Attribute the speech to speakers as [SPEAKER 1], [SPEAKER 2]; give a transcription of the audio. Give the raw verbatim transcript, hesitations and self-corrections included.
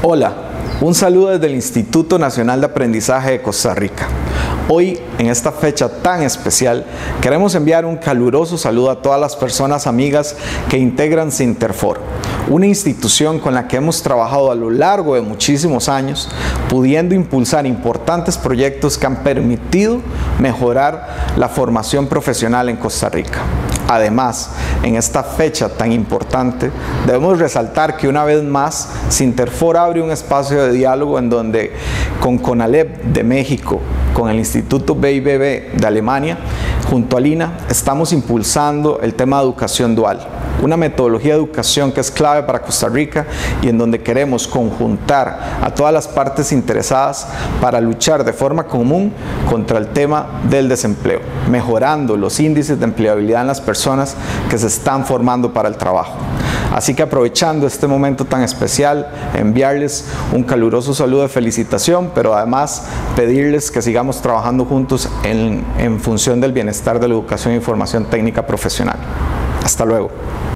[SPEAKER 1] Hola, un saludo desde el Instituto Nacional de Aprendizaje de Costa Rica. Hoy, en esta fecha tan especial, queremos enviar un caluroso saludo a todas las personas amigas que integran Sinterfor, una institución con la que hemos trabajado a lo largo de muchísimos años, pudiendo impulsar importantes proyectos que han permitido mejorar la formación profesional en Costa Rica. Además, en esta fecha tan importante, debemos resaltar que una vez más, Sinterfor abre un espacio de diálogo en donde con CONALEP de México, con el Instituto B I B B de Alemania, junto al I N A, estamos impulsando el tema de educación dual, una metodología de educación que es clave para Costa Rica y en donde queremos conjuntar a todas las partes interesadas para luchar de forma común contra el tema del desempleo, mejorando los índices de empleabilidad en las personas que se están formando para el trabajo. Así que aprovechando este momento tan especial, enviarles un caluroso saludo de felicitación, pero además pedirles que sigamos trabajando juntos en, en función del bienestar de la educación y formación técnica profesional. Hasta luego.